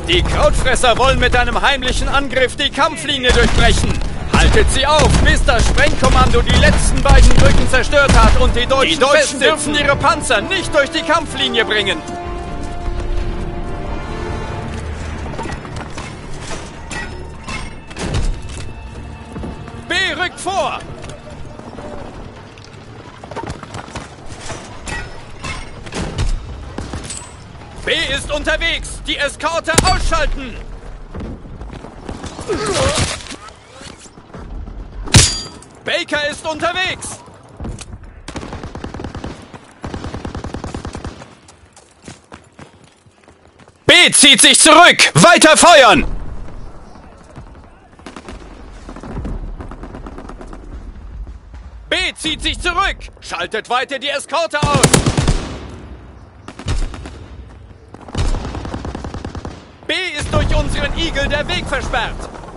Die Krautfresser wollen mit einem heimlichen Angriff die Kampflinie durchbrechen. Haltet sie auf, bis das Sprengkommando die letzten beiden Brücken zerstört hat und die Deutschen dürfen ihre Panzer nicht durch die Kampflinie bringen. B rückt vor! B ist unterwegs! Die Eskorte ausschalten! Baker ist unterwegs! B zieht sich zurück! Weiter feuern! B zieht sich zurück! Schaltet weiter die Eskorte aus! B ist durch unseren Eagle der Weg versperrt!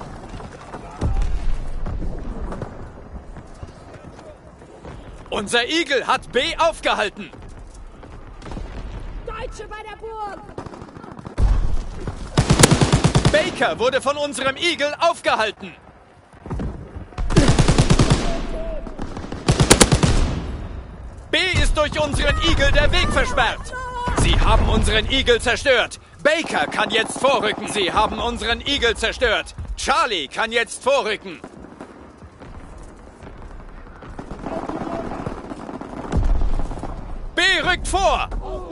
Unser Eagle hat B aufgehalten! Deutsche bei der Burg! Baker wurde von unserem Eagle aufgehalten! B ist durch unseren Eagle der Weg versperrt! Sie haben unseren Eagle zerstört! Baker kann jetzt vorrücken! Sie haben unseren Eagle zerstört! Charlie kann jetzt vorrücken! B rückt vor!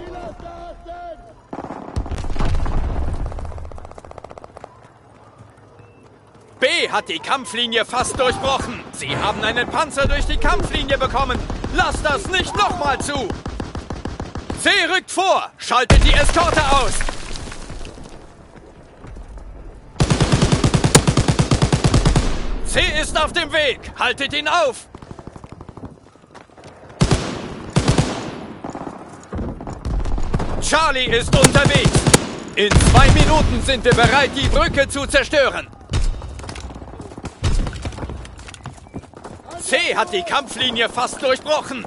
B hat die Kampflinie fast durchbrochen. Sie haben einen Panzer durch die Kampflinie bekommen. Lasst das nicht nochmal zu! C rückt vor! Schaltet die Eskorte aus! C ist auf dem Weg! Haltet ihn auf! Charlie ist unterwegs! In 2 Minuten sind wir bereit, die Brücke zu zerstören! C hat die Kampflinie fast durchbrochen!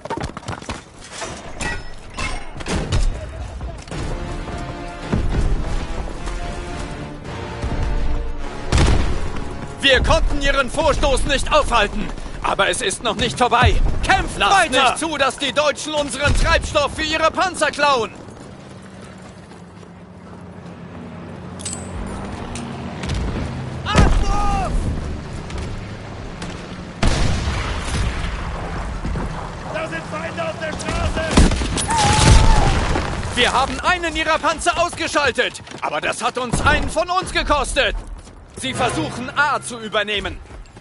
Wir konnten ihren Vorstoß nicht aufhalten, aber es ist noch nicht vorbei. Kämpft weiter! Lasst nicht zu, dass die Deutschen unseren Treibstoff für ihre Panzer klauen! Achtung! Da sind Feinde auf der Straße! Wir haben einen ihrer Panzer ausgeschaltet, aber das hat uns einen von uns gekostet. Sie versuchen, A zu übernehmen.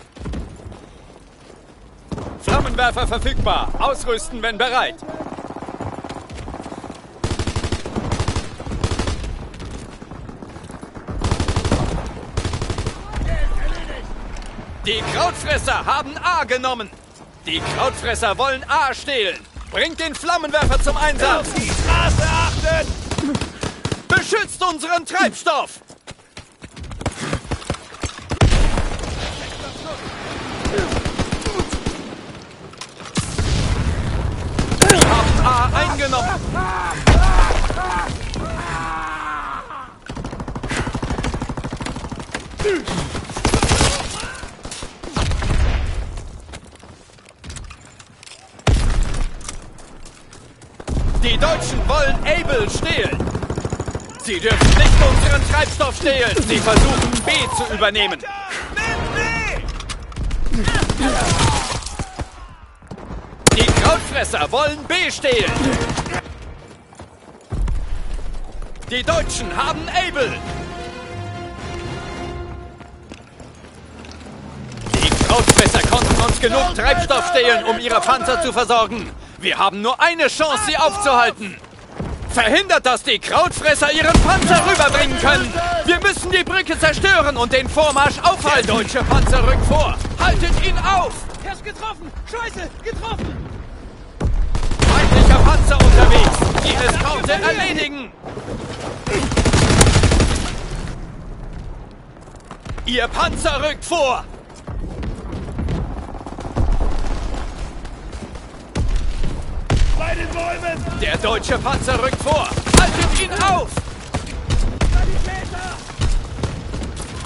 Flammenwerfer verfügbar. Ausrüsten, wenn bereit. Die Krautfresser haben A genommen. Die Krautfresser wollen A stehlen. Bringt den Flammenwerfer zum Einsatz. Auf die Straße achten! Beschützt unseren Treibstoff. Wir haben A eingenommen. Die Deutschen wollen Able stehlen. Sie dürfen nicht unseren Treibstoff stehlen. Sie versuchen, B zu übernehmen. Die Krautfresser wollen B stehlen. Die Deutschen haben Able. Die Krautfresser konnten uns genug Treibstoff stehlen, um ihre Panzer zu versorgen. Wir haben nur eine Chance, sie aufzuhalten. Verhindert, dass die Krautfresser ihren Panzer rüberbringen können. Wir müssen die Brücke zerstören und den Vormarsch aufhalten. Der deutsche Panzer rückt vor. Haltet ihn auf! Er ist getroffen! Scheiße! Getroffen! Feindlicher Panzer unterwegs. Die Eskorte erledigen. Ihr Panzer rückt vor. Bei den Bäumen! Der deutsche Panzer rückt vor. Haltet ihn auf! Sanitäter!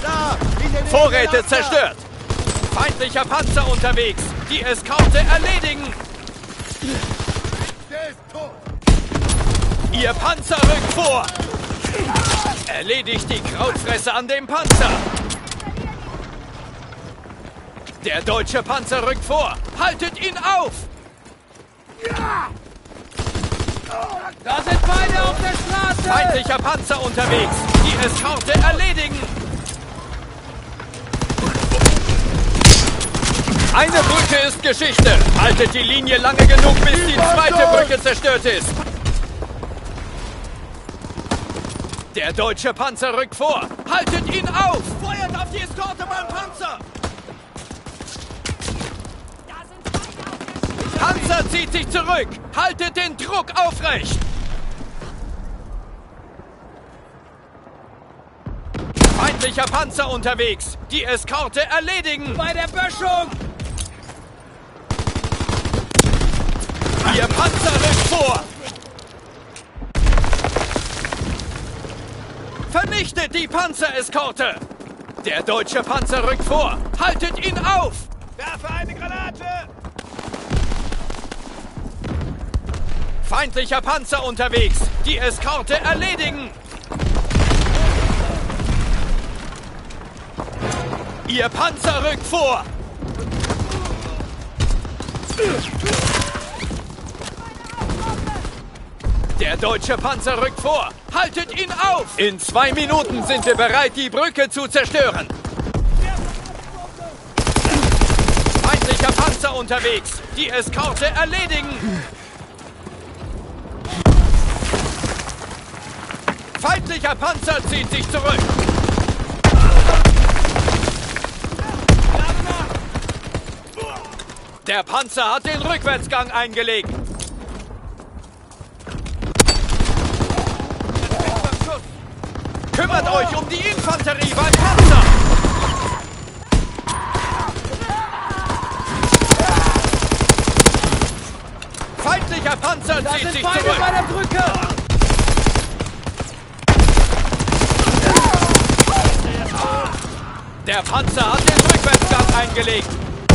Vorräte zerstört. Feindlicher Panzer unterwegs. Die Eskorte erledigen. Der ist tot. Ihr Panzer rückt vor. Erledigt die Krautfresser an dem Panzer. Der deutsche Panzer rückt vor. Haltet ihn auf. Da sind Feinde auf der Straße. Feindlicher Panzer unterwegs. Die Eskorte erledigen. Eine Brücke ist Geschichte. Haltet die Linie lange genug, bis die zweite Brücke zerstört ist. Der deutsche Panzer rückt vor. Haltet ihn auf. Feuert auf die Eskorte beim Panzer. Panzer zieht sich zurück. Haltet den Druck aufrecht. Feindlicher Panzer unterwegs. Die Eskorte erledigen. Bei der Böschung. Ihr Panzer rückt vor. Vernichtet die Panzereskorte. Der deutsche Panzer rückt vor. Haltet ihn auf. Werfe eine Granate. Feindlicher Panzer unterwegs. Die Eskorte erledigen. Ihr Panzer rückt vor. Der deutsche Panzer rückt vor. Haltet ihn auf. In 2 Minuten sind wir bereit, die Brücke zu zerstören. Feindlicher Panzer unterwegs. Die Eskorte erledigen. Feindlicher Panzer zieht sich zurück. Der Panzer hat den Rückwärtsgang eingelegt. Kümmert euch um die Infanterie beim Panzer. Feindlicher Panzer zieht sich zurück. Bei der Brücke. Der Panzer hat den Rückwärtsgang eingelegt.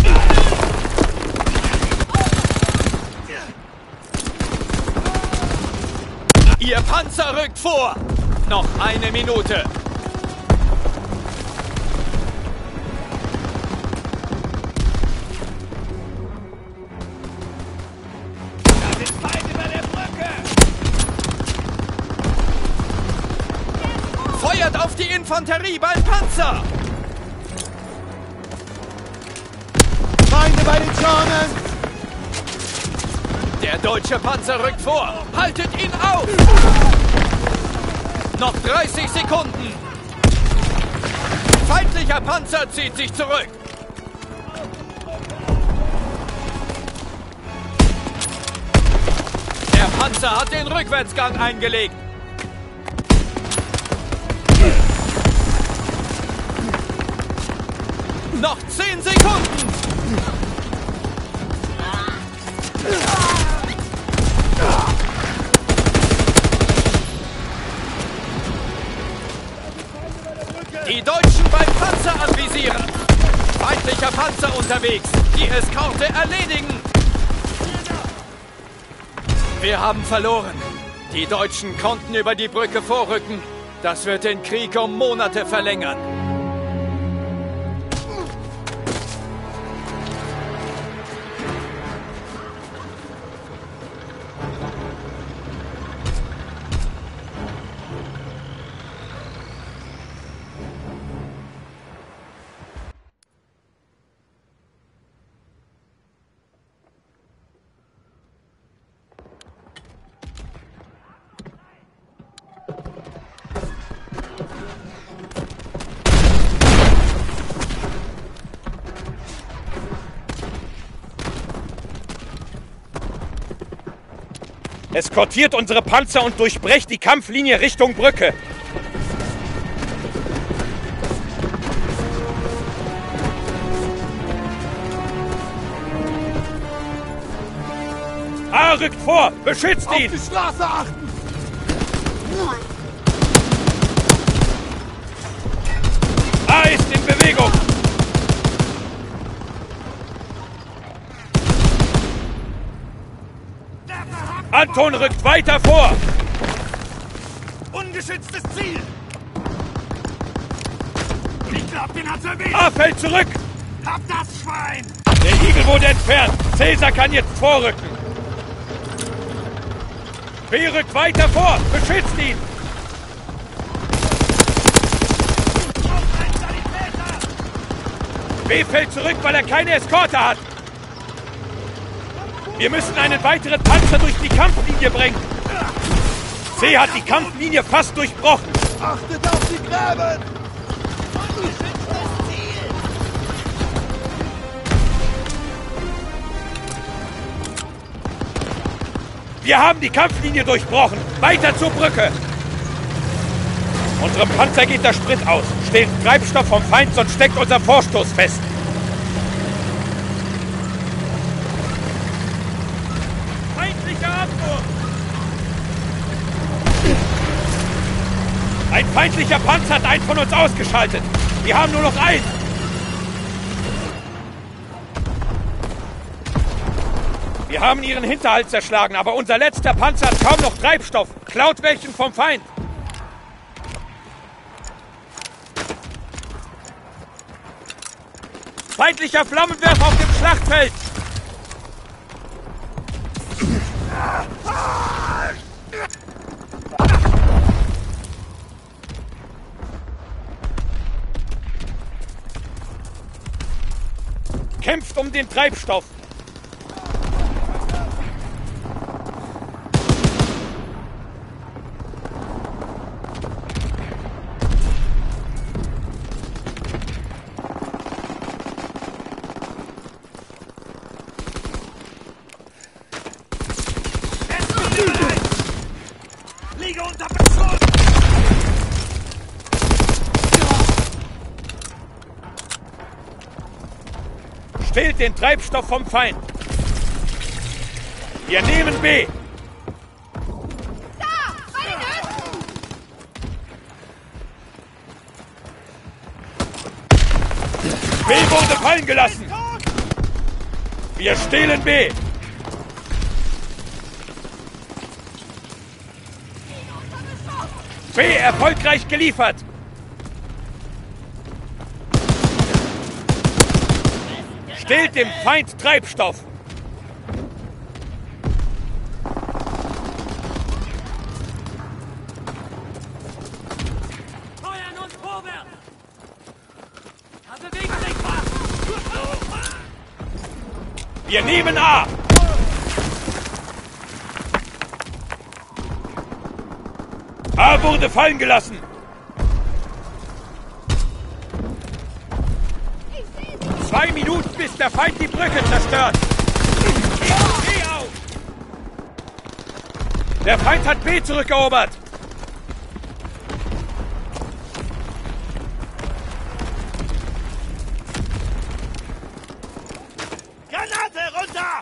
Ihr Panzer rückt vor. Noch 1 Minute. Da sind Feinde bei der Brücke. Feuert auf die Infanterie beim Panzer. Feinde bei den Schornen. Der deutsche Panzer rückt vor. Haltet ihn auf. Noch 30 Sekunden. Feindlicher Panzer zieht sich zurück. Der Panzer hat den Rückwärtsgang eingelegt. Noch 10 Sekunden. Die Deutschen beim Panzer anvisieren. Feindlicher Panzer unterwegs. Die Eskorte erledigen. Wir haben verloren. Die Deutschen konnten über die Brücke vorrücken. Das wird den Krieg um Monate verlängern. Eskortiert unsere Panzer und durchbrecht die Kampflinie Richtung Brücke. A rückt vor! Beschützt ihn! Auf die Straße achten! A Anton rückt weiter vor! Ungeschütztes Ziel! Ich glaub, den hat's erwischt! A fällt zurück! Hab das Schwein! Der Igel wurde entfernt. Cäsar kann jetzt vorrücken. B rückt weiter vor. Beschützt ihn. B fällt zurück, weil er keine Eskorte hat. Wir müssen einen weiteren Panzer durch die Kampflinie bringen. C hat die Kampflinie fast durchbrochen. Achtet auf die Gräben! Wir haben die Kampflinie durchbrochen. Weiter zur Brücke. Unserem Panzer geht der Sprit aus. Stehlt Treibstoff vom Feind, sonst steckt unser Vorstoß fest. Feindlicher Abwurf! Ein feindlicher Panzer hat einen von uns ausgeschaltet. Wir haben nur noch einen. Wir haben ihren Hinterhalt zerschlagen, aber unser letzter Panzer hat kaum noch Treibstoff. Klaut welchen vom Feind. Feindlicher Flammenwerfer auf dem Schlachtfeld. Kämpft um den Treibstoff. Liege unter Beschuss! Stillt den Treibstoff vom Feind. Wir nehmen B. B wurde fallen gelassen. Wir stehlen B. B erfolgreich geliefert. Stehlt dem Feind Treibstoff. Feuern uns vorwärts! Da bewegen sich was! Wir nehmen A. A wurde fallen gelassen. Ich 2 Minuten, bis der Feind die Brücke zerstört. Geh auf! Der Feind hat B zurückerobert. Granate runter!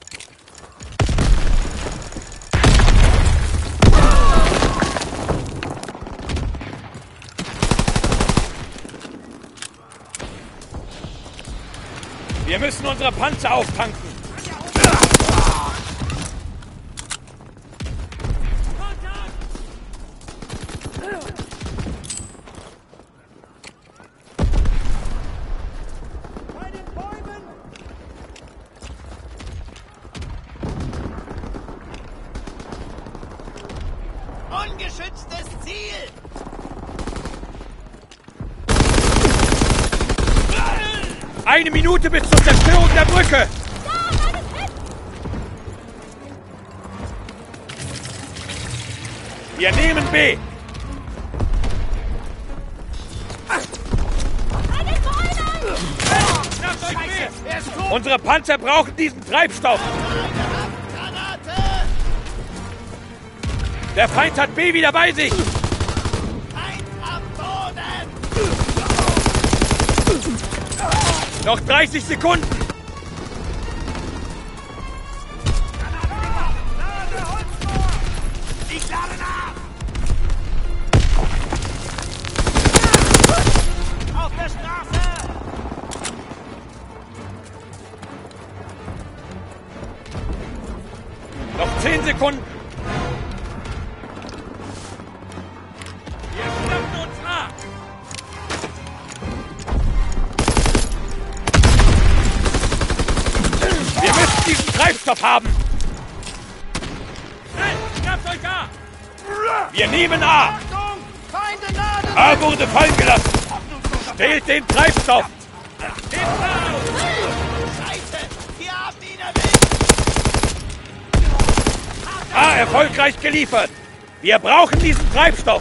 Wir müssen unsere Panzer auftanken. Bei den Bäumen! Ungeschütztes Ziel! Eine Minute bis zur Zerstörung der Brücke. Wir nehmen B. Unsere Panzer brauchen diesen Treibstoff. Granate! Der Feind hat B wieder bei sich. Feind am Boden! Noch 30 Sekunden. Ich lade nach! Auf der Straße! Noch 10 Sekunden. Wir schnappen uns ab. Wir müssen diesen Treibstoff haben. Schnell, schnappt euch A. Wir nehmen A. Achtung! Feinde nahen! A wurde fallen gelassen. Stehlt den Treibstoff. Scheiße! Wir haben ihn erwischt! A erfolgreich geliefert. Wir brauchen diesen Treibstoff.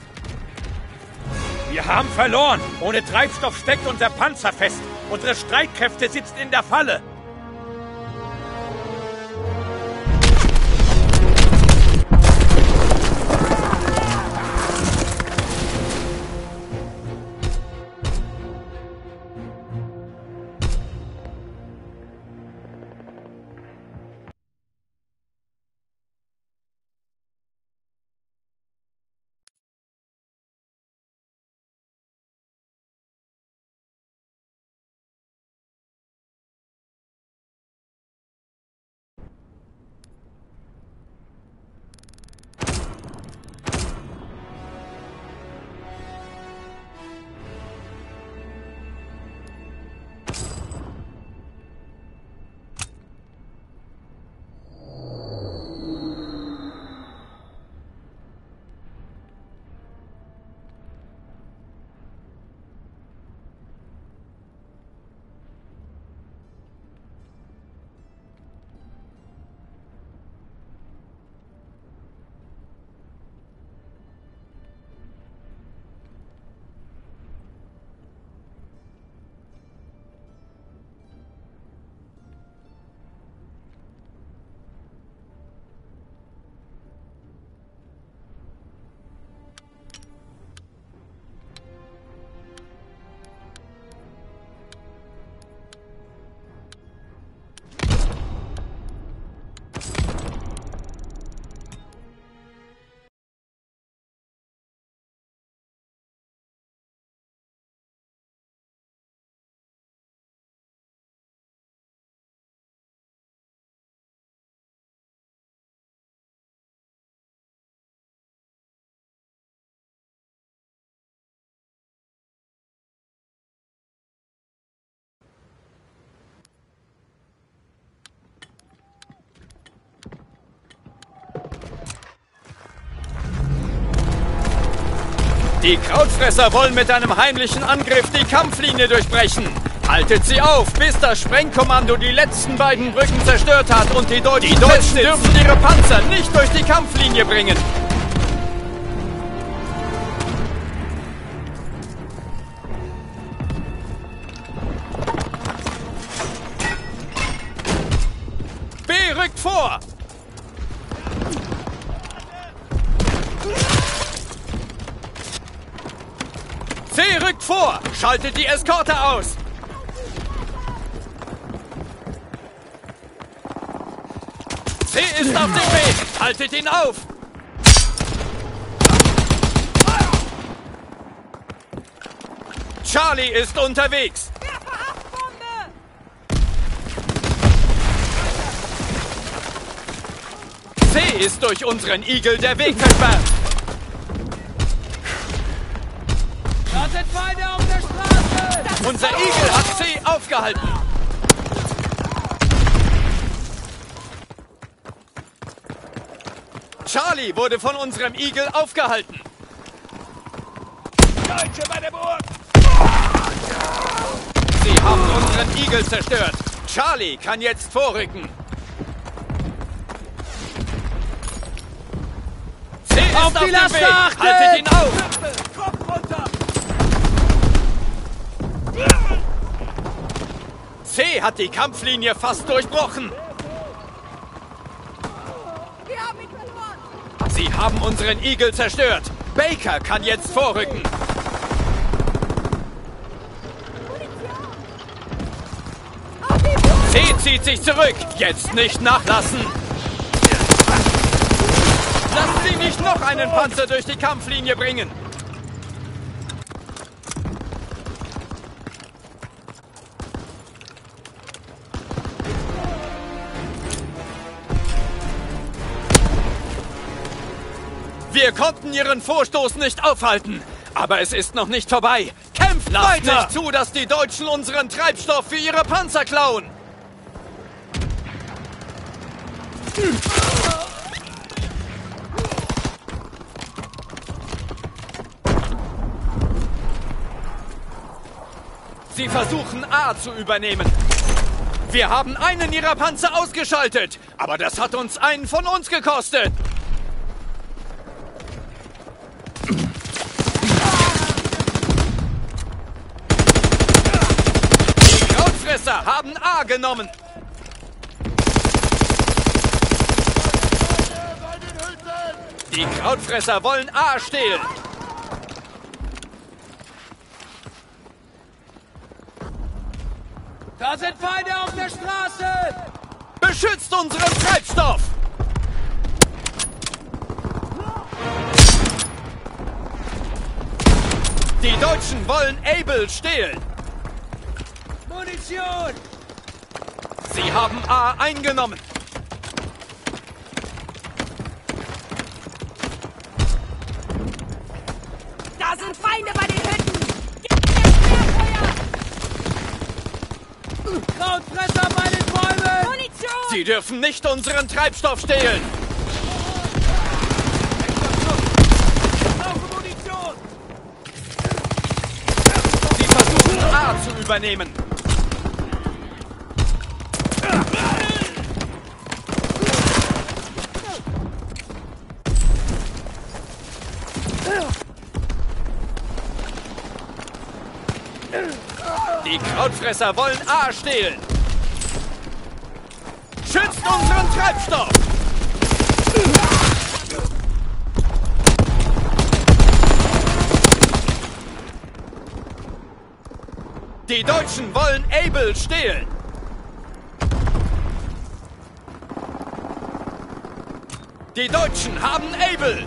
Wir haben verloren. Ohne Treibstoff steckt unser Panzer fest. Unsere Streitkräfte sitzen in der Falle. Die Krautfresser wollen mit einem heimlichen Angriff die Kampflinie durchbrechen. Haltet sie auf, bis das Sprengkommando die letzten beiden Brücken zerstört hat und die Deutschen dürfen ihre Panzer nicht durch die Kampflinie bringen. B rückt vor! C rückt vor! Schaltet die Eskorte aus! C ist auf dem Weg! Haltet ihn auf! Charlie ist unterwegs! C ist durch unseren Eagle der Weg versperrt! Da sind Feinde auf der Straße! Unser Eagle hat C aufgehalten! Charlie wurde von unserem Eagle aufgehalten! Deutsche bei der Burg! Sie haben unseren Eagle zerstört! Charlie kann jetzt vorrücken! C ist auf die dem Laster Weg! achtet! Haltet ihn auf! Kopf runter! C hat die Kampflinie fast durchbrochen! Wir haben ihn verloren! Sie haben unseren Eagle zerstört! Baker kann jetzt vorrücken! C zieht sich zurück! Jetzt nicht nachlassen! Lasst sie nicht noch einen Panzer durch die Kampflinie bringen! Wir konnten ihren Vorstoß nicht aufhalten. Aber es ist noch nicht vorbei. Kämpft weiter! Lasst nicht zu, dass die Deutschen unseren Treibstoff für ihre Panzer klauen! Sie versuchen A zu übernehmen. Wir haben einen ihrer Panzer ausgeschaltet, aber das hat uns einen von uns gekostet. Die Krautfresser haben A genommen. Die Krautfresser wollen A stehlen. Da sind Feinde auf der Straße! Beschützt unseren Treibstoff! Die Deutschen wollen Able stehlen. Munition! Sie haben A eingenommen. Da sind Feinde bei den Hütten! Gebt Feuer! Krautfresser bei den Bäumen! Munition! Sie dürfen nicht unseren Treibstoff stehlen. Munition! Sie versuchen A zu übernehmen. Die Krautfresser wollen A stehlen. Schützt unseren Treibstoff! Die Deutschen wollen Able stehlen. Die Deutschen haben Able.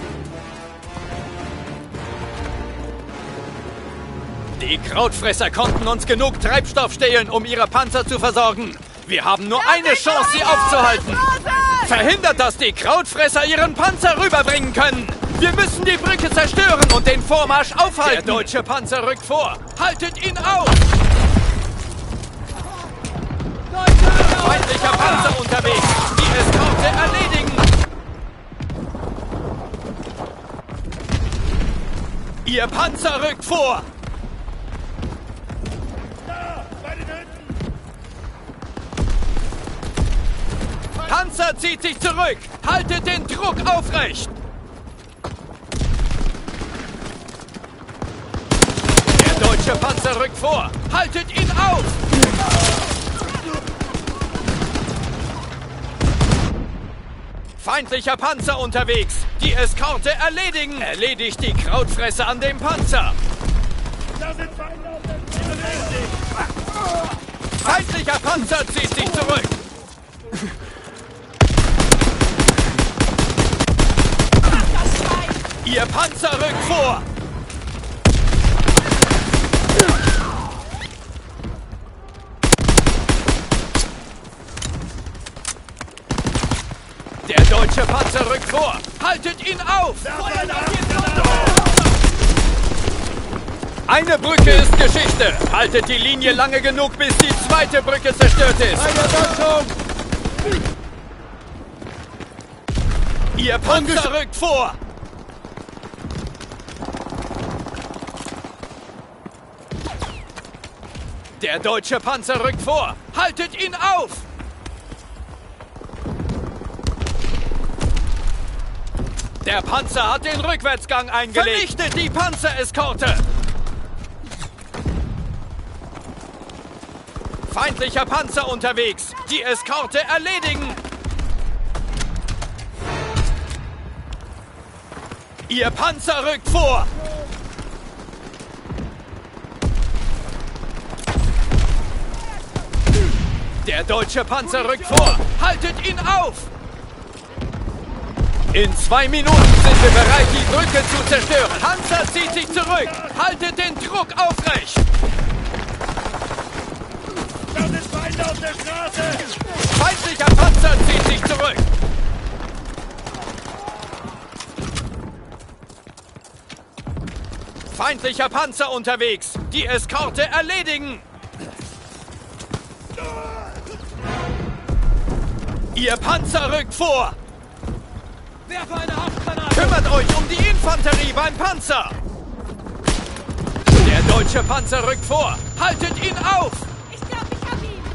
Die Krautfresser konnten uns genug Treibstoff stehlen, um ihre Panzer zu versorgen. Wir haben nur eine Chance, sie aufzuhalten. Verhindert, dass die Krautfresser ihren Panzer rüberbringen können. Wir müssen die Brücke zerstören und den Vormarsch aufhalten. Der deutsche Panzer rückt vor. Haltet ihn auf! Feindlicher Panzer unterwegs. Die Eskorte erledigen. Ihr Panzer rückt vor. Panzer zieht sich zurück! Haltet den Druck aufrecht! Der deutsche Panzer rückt vor! Haltet ihn auf! Feindlicher Panzer unterwegs! Die Eskorte erledigen! Erledigt die Krautfresser an dem Panzer! Feindlicher Panzer zieht sich zurück! Ihr Panzer rückt vor! Der deutsche Panzer rückt vor! Haltet ihn auf! Eine Brücke ist Geschichte! Haltet die Linie lange genug, bis die zweite Brücke zerstört ist! Ihr Panzer rückt vor! Der deutsche Panzer rückt vor! Haltet ihn auf! Der Panzer hat den Rückwärtsgang eingelegt! Vernichtet die Panzereskorte! Feindlicher Panzer unterwegs! Die Eskorte erledigen! Ihr Panzer rückt vor! Der deutsche Panzer rückt vor! Haltet ihn auf! In 2 Minuten sind wir bereit, die Brücke zu zerstören. Panzer zieht sich zurück! Haltet den Druck aufrecht! Da sind Feinde auf der Straße! Feindlicher Panzer zieht sich zurück! Feindlicher Panzer unterwegs. Die Eskorte erledigen. Ihr Panzer rückt vor. Werfe eine Haftgranate! Kümmert euch um die Infanterie beim Panzer. Der deutsche Panzer rückt vor. Haltet ihn auf. Ich glaube, ich hab ihn.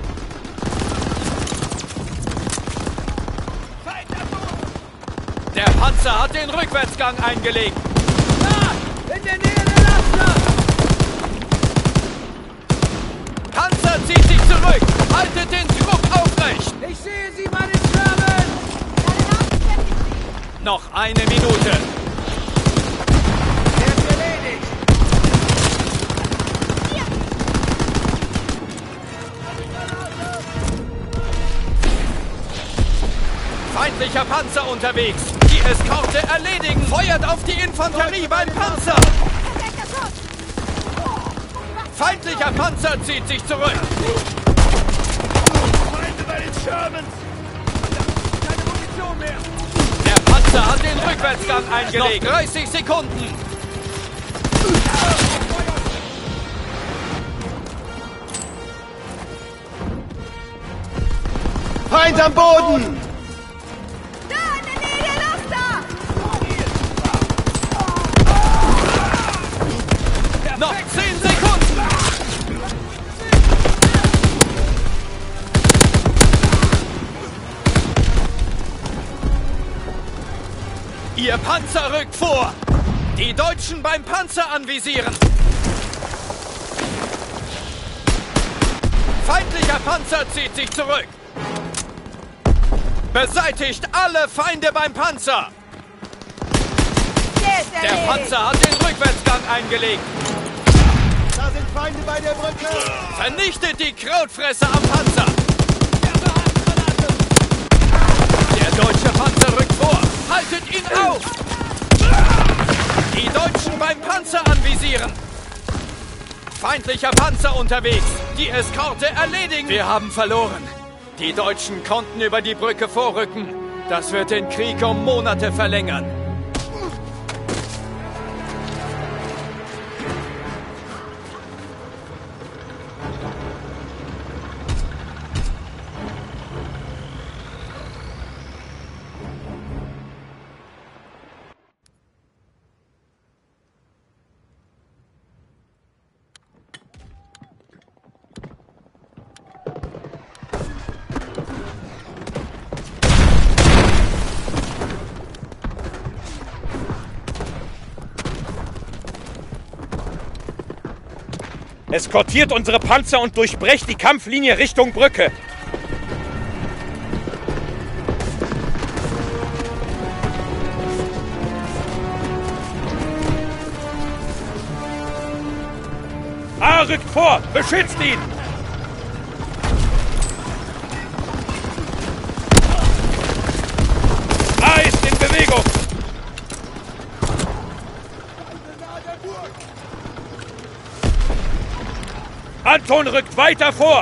Der Panzer hat den Rückwärtsgang eingelegt. Da! In der Nähe der Laster! Panzer zieht sich zurück. Haltet den Druck aufrecht. Ich sehe sie, meine Scherben! Deine Nachricht fertig. Noch eine Minute. Er ist erledigt! Feindlicher Panzer unterwegs. Die Eskorte erledigen. Feuert auf die Infanterie beim Panzer. Perfekter Schuss. Feindlicher Panzer zieht sich zurück. Feinde bei den Shermans! Keine Munition mehr! Der Panzer hat den Rückwärtsgang eingelegt. Noch 30 Sekunden. Feind am Boden! Da, in der Nähe der Laster. Noch 10 Sekunden. Ihr Panzer rückt vor. Die Deutschen beim Panzer anvisieren. Feindlicher Panzer zieht sich zurück. Beseitigt alle Feinde beim Panzer. Der ist Der erledigt. Panzer hat den Rückwärtsgang eingelegt. Da sind Feinde bei der Brücke! Vernichtet die Krautfresser am Panzer. Der deutsche Panzer rückt vor. Haltet ihn auf. Die Deutschen beim Panzer anvisieren. Feindlicher Panzer unterwegs. Die Eskorte erledigen. Wir haben verloren. Die Deutschen konnten über die Brücke vorrücken. Das wird den Krieg um Monate verlängern. Eskortiert unsere Panzer und durchbrecht die Kampflinie Richtung Brücke. A rückt vor, beschützt ihn! A ist in Bewegung! Anton rückt weiter vor!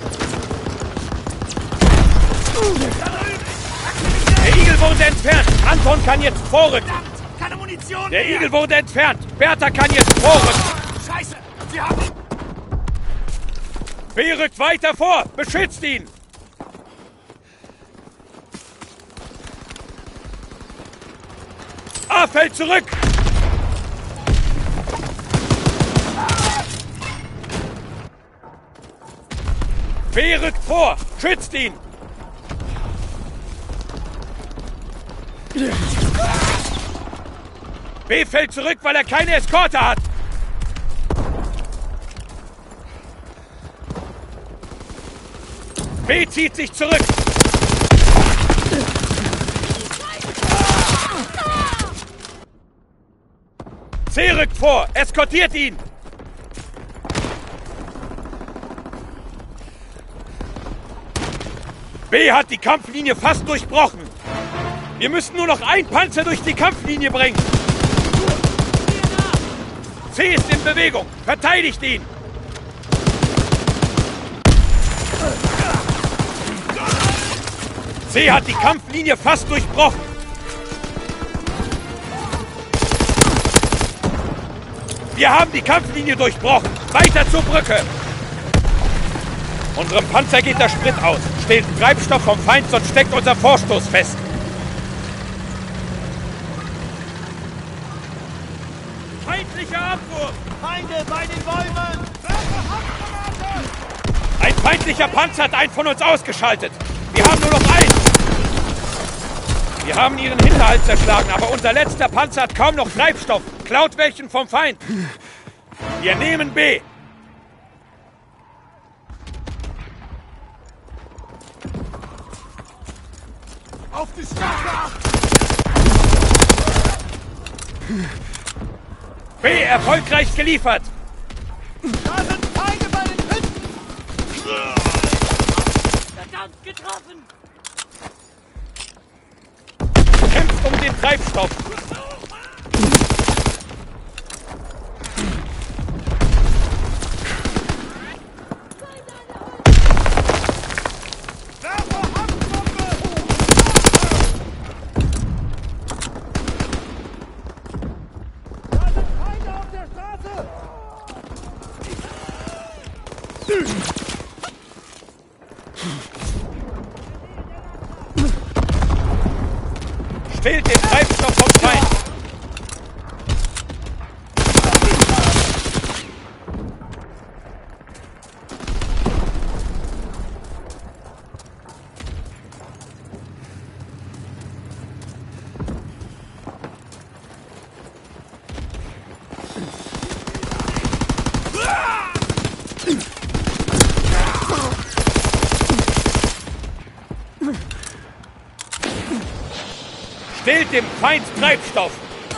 Der Igel wurde entfernt! Anton kann jetzt vorrücken! Keine Munition Der mehr! Igel wurde entfernt! Bertha kann jetzt vorrücken! Scheiße! Sie haben ihn! B rückt weiter vor! Beschützt ihn! A fällt zurück! B rückt vor! Schützt ihn! B fällt zurück, weil er keine Eskorte hat! B zieht sich zurück! C rückt vor! Eskortiert ihn! B hat die Kampflinie fast durchbrochen. Wir müssen nur noch einen Panzer durch die Kampflinie bringen. C ist in Bewegung. Verteidigt ihn. C hat die Kampflinie fast durchbrochen. Wir haben die Kampflinie durchbrochen. Weiter zur Brücke. Unserem Panzer geht der Sprit aus. Stehlt Treibstoff vom Feind, sonst steckt unser Vorstoß fest. Feindlicher Abwurf! Feinde bei den Bäumen! Ein feindlicher Panzer hat einen von uns ausgeschaltet. Wir haben nur noch einen. Wir haben ihren Hinterhalt zerschlagen, aber unser letzter Panzer hat kaum noch Treibstoff. Klaut welchen vom Feind. Wir nehmen B. Auf die Straße! B erfolgreich geliefert. Da sind Feinde bei den Hütten! Verdammt getroffen! Kämpft um den Treibstoff. Fehlt den Treibstoff vom Feind. Stehlt dem Feind Treibstoff!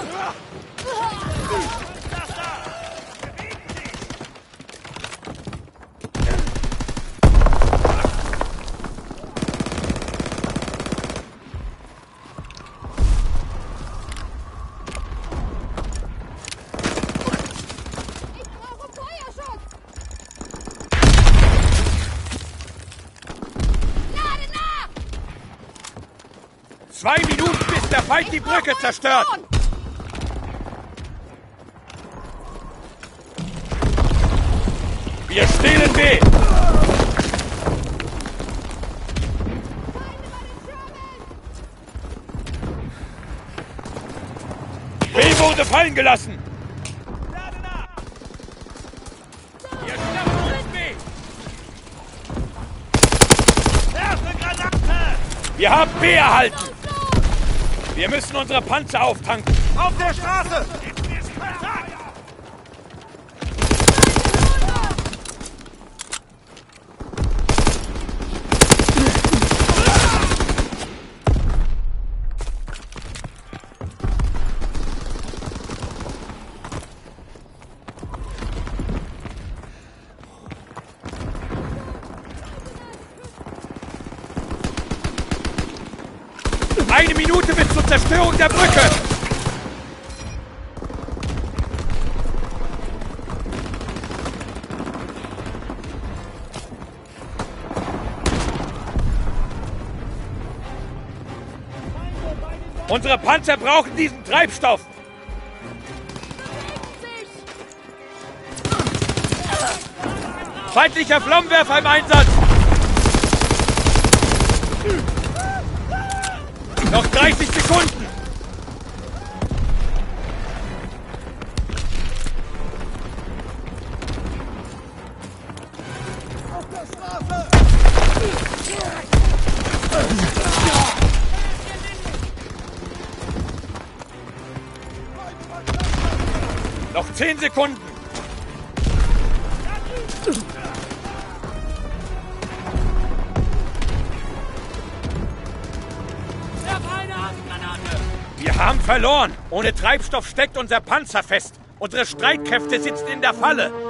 Ich brauche Feuerschutz! Lade nach! 2 Minuten, bis der Feind die Brücke zerstört! Wir stehlen B! B wurde fallen gelassen! Wir schnappen uns B! Erste Granate! Wir haben B erhalten! Wir müssen unsere Panzer auftanken! Auf der Straße! Eine Minute bis zur Zerstörung der Brücke! Unsere Panzer brauchen diesen Treibstoff! Feindlicher Flammenwerfer im Einsatz! Noch 30 Sekunden! Auf der Straße! Noch 10 Sekunden! Wir haben verloren! Ohne Treibstoff steckt unser Panzer fest! Unsere Streitkräfte sitzen in der Falle!